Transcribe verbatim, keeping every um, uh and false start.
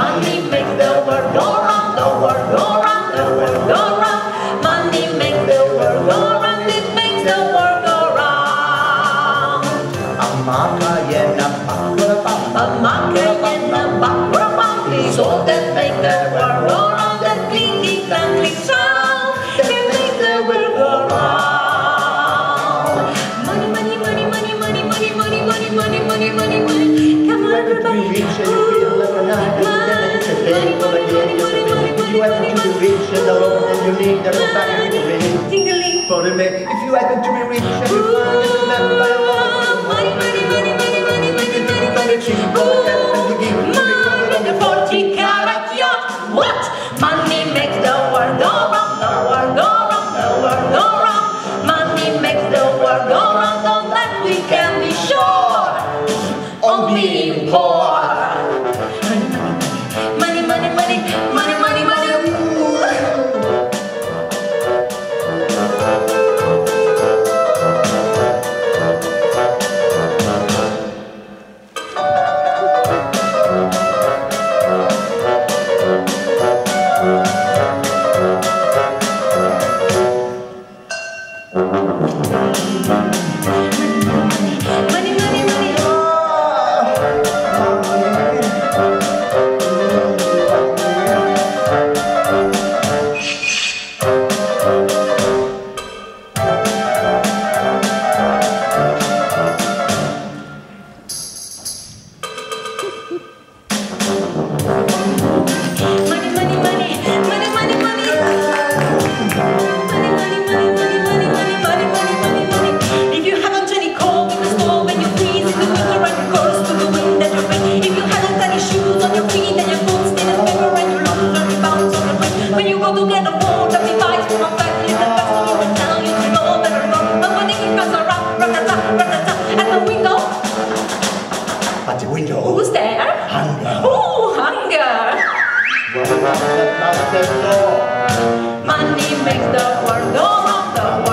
Money makes the world go round, the world go round, the world go round. Money makes the world go round, it makes the world go round. A marker and a buckle, A marker and a buckle, is all that make the world go round. That clinky clankly sound that makes the world go round. Money, money, money, money, money, money, money, money, money, money, money, money. Come on, everybody. If you happen to be rich and alone and you need the fire to rain, for the man, if you happen to be rich and you find it left by a long money, money, money, money, money, money, money, money, cheap for the cat and the gift to be covered on the forty carat yacht. What? Money makes the world go round, the world go round, the world go round. Money makes the world go round, on that we can be sure of being poor. Money, money, money, money, money, money, ooh. Money, money, money. When you go to get a boat, that device from a factory, the vessel you will tell you to know better run. But when it comes around, rat-a-ta, rat-a-ta, at the window. At the window? Who's there? Hunger. Oh, hunger. Well, that's not the door. Money makes the world go round, the world